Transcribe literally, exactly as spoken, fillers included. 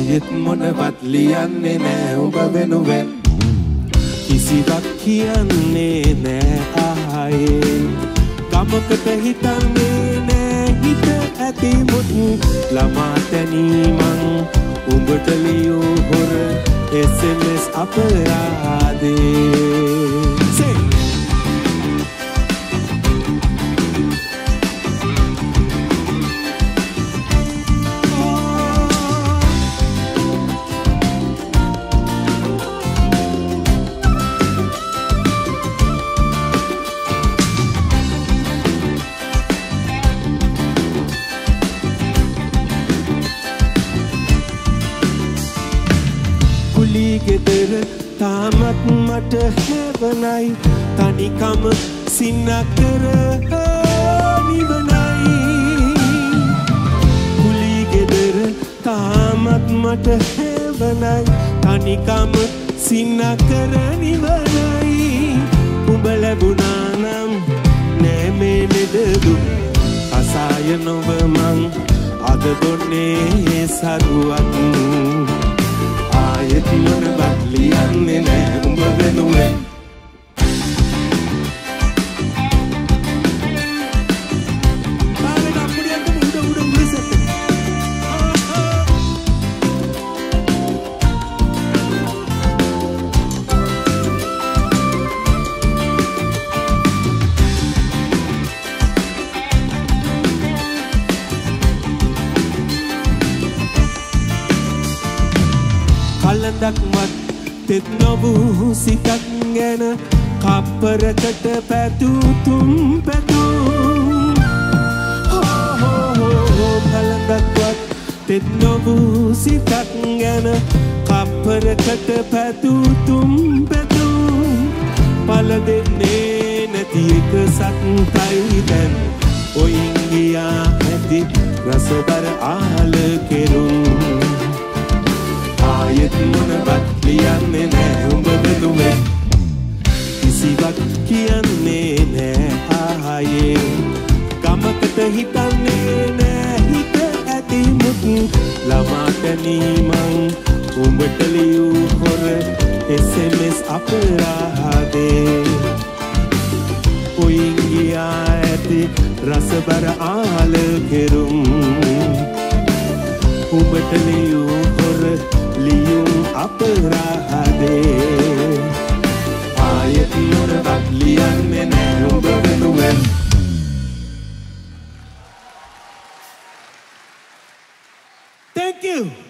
ආයෙත් මොනවත් ලියන්නේ නෑ ඔබ වෙනුවෙන් කිසිවක් කියන්නේ නෑ ආයේ ගමකට හිතන්නේ නෑ හිත ඇතිමුත් ළමා තැනීමන් උඹට ලියූ හොර එස් එම් එස් අපරාධේ ගෙදර තාමත් මට හැවනයි තනිකම සින්නකර නිවනයි කුලි ගෙදර තාමත් මට හැවනයි තනිකම සින්නකර නිවනයි උඹ ලැබුණා නම් නෑ මේ නෙදදු අසාය නොව මං අද දොන්නේ සරුවක් ආයෙත් මොනවත් ලියන්නේ නෑ උඹ වෙනුවෙන් කලඳක්වත් තෙත් නොවූ සිතක් ගැන කප්පරකට පැතූ තුම් පැතුම් කලඳක්වත් තෙත් නොවූ සිතක් ගැන කප්පරකට පැතූ තුම් පැතුම් පල දෙන්නේ නැති එක සත්තයි දැන් ඔයින් ගියා ඇති රසබර ආල කෙරුම් ආයෙත් මොනවත් ලියන්නේ නෑ උඹ වෙනුවෙන් කිසිවක් කියන්නේ නෑ ආයේ ගමකට හිතන්නේ නෑ හිත ඇතිමුත් ළමා තැනීමන් උඹට ලියූ හොර එස් එම් එස් අපරාධේ ඔයින් ගියා ඇති රසබර ආල කෙරුම් උඹට ලියූ හොර ලියුම් අපරාධේ ආයෙත් මොනවත් ලියන්නේ නෑ උඹ වෙනුවෙන් Thank you.